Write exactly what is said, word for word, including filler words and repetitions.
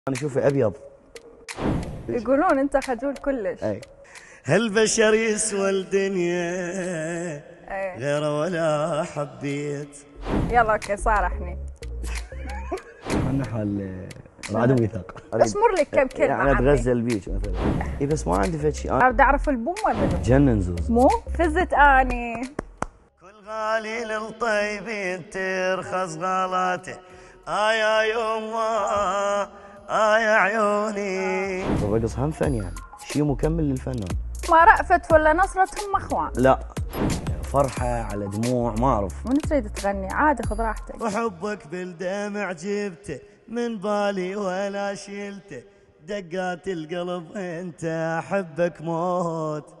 انا اشوفه ابيض. يقولون انت خجول كلش. اي هالبشر يسوى الدنيا اي غير ولا حبيت. يلا اوكي صارحني. نحو رعد وميثاق. اشمر لك كم كلمه. يعني اتغزل بيك مثلا. اي بس ما عندي فد شيء. اريد اعرف البوم ولا جنن زوز. مو فزت اني. كل غالي للطيبين ترخص غالاته. آه يا يما آه يا عيوني. الرقص هم فن يعني شيء مكمل للفنان. ما رأفت ولا نصرت هم اخوان. لا فرحة على دموع ما أعرف. من تريد تغني عادي خذ راحتك. وحبك بالدمع جبته من بالي ولا شيلته. دقات القلب انت احبك موت.